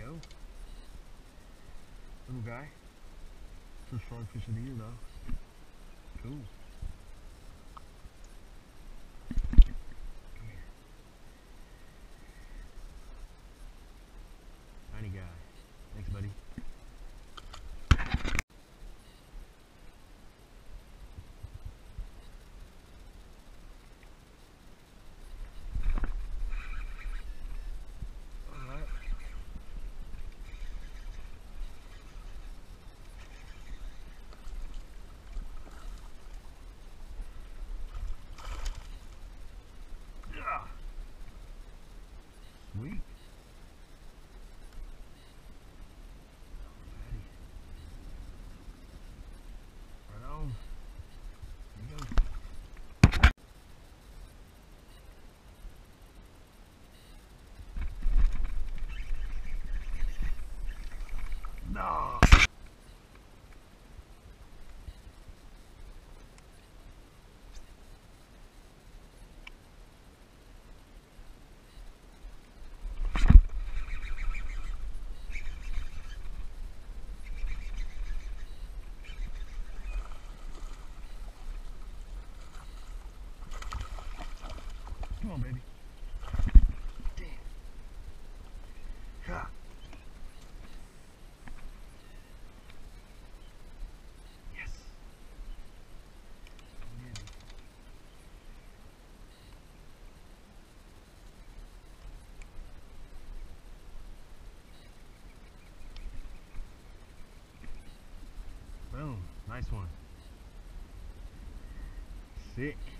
go. Little guy. First frog fish of the year though. Cool. Come here. Tiny guy. Thanks, buddy. Sweet. Alrighty. Right on. Here you go. No. Come on, baby. Damn. Ha. Yes. Boom. Nice one. Sick.